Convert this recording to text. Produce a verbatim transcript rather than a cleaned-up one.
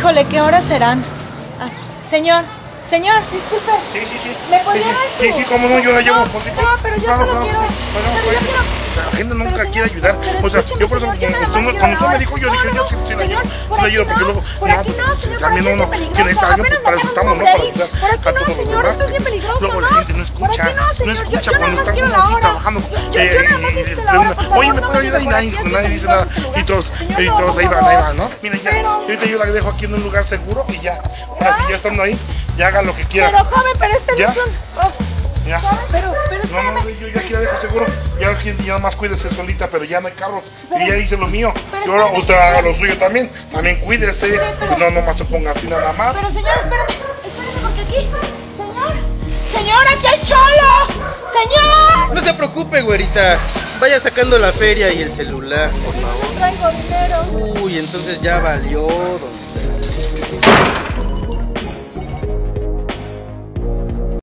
Híjole, ¿qué horas serán? Ah, señor, señor, disculpe. Sí, sí, sí. ¿Me podría sí, dar sí, su...? sí, sí, cómo no, yo la llevo. No, por no, pero yo claro, solo claro, quiero... sí. Bueno, pero pues, yo quiero... la gente nunca Pero, quiere ayudar. pero O sea, escúcheme, yo por eso, señor, yo nada cuando más usted, quiero cuando usted la me hora. dijo, yo No, dije, no, yo sí, sí la señor, ayudo. por Sí la aquí ayudo, porque no, luego, por mira, aquí no, pues, señor, también por aquí uno es bien que necesita a alguien, pues peligroso. para eso estamos, ¿no? Para ayudar Por aquí a no, todos los señor, demás. esto es bien peligroso, Luego la ¿no? gente no escucha, Por aquí no, no señor, escucha yo- yo cuando nada más está quiero uno la así hora. trabajando. Yo- yo eh, nada más y- y necesito le la hora, preguntan, por favor, oye, ¿me no puede me ayudar? Y por nadie, aquí, nadie aquí dice tengo nada. este lugar. Y todos, Señor, y no, todos por ahí van, favor. ahí van, ¿no? Mira, ya, Pero- y ahorita yo la dejo aquí en un lugar seguro y ya. Ahora sí, ya estando ahí, ya hagan lo que quieran. Pero, joven, pero este no ¿Ya? es un... Oh, Ya. pero, pero No, no, espérame. yo ya aquí la dejo seguro. Ya aquí ya nada más cuídese solita, pero ya no hay carro. Pero- Y ya hice lo mío. pero Y ahora espérame, usted haga lo suyo también. También cuídese. pero- No, nomás se ponga así nada más. Pero, señor, espérame, espérame, porque aquí... Señor, señor, aquí hay cholos. Señor. No se preocupe, güerita. Vaya sacando la feria y el celular, por favor. No traigo dinero. Uy, entonces ya valió, don